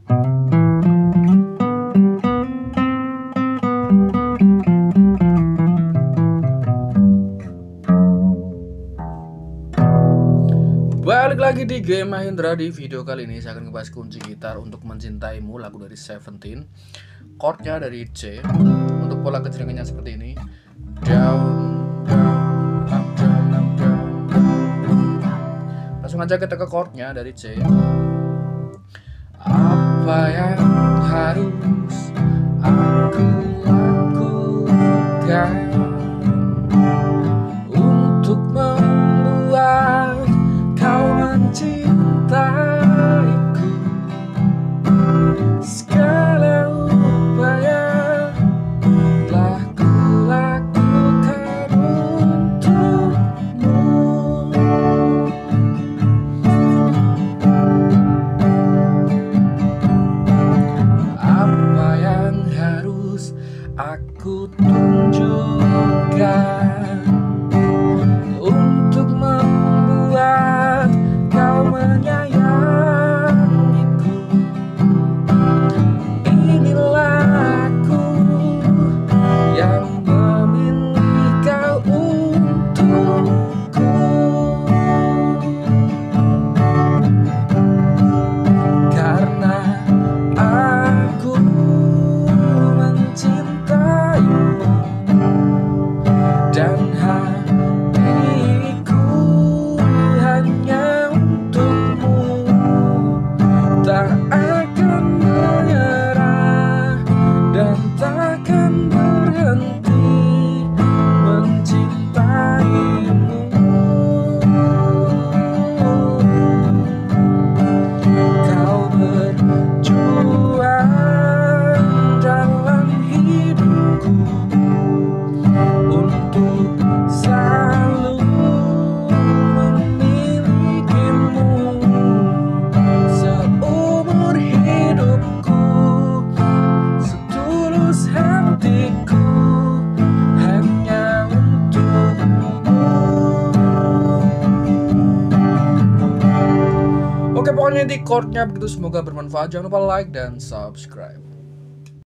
Balik lagi di Game Mahindra. Di video kali ini saya akan ngebahas kunci gitar untuk mencintaimu, lagu dari Seventeen. Chordnya dari C. Untuk pola keceringannya seperti ini: down, down, up, down, up, down. Langsung aja kita ke chordnya dari C. Apa yang harus aku lakukan untuk membuat kau mencintaiku? Segala upaya telah kulakukan untukmu. Apa yang harus aku tunjukkan untuk membuat kau menyayangiku? Inilah aku yang memilih kau untukku, karena aku mencintaimu dan hatiku hanya untukmu. Tak akan menyerah dan takkan berhenti mencintaimu. Kau berjuang dalam hidupku untuk selalu memilikimu. Seumur hidupku, setulus hatiku hanya untukmu. Oke, pokoknya di chordnya begitu. Semoga bermanfaat. Jangan lupa like dan subscribe.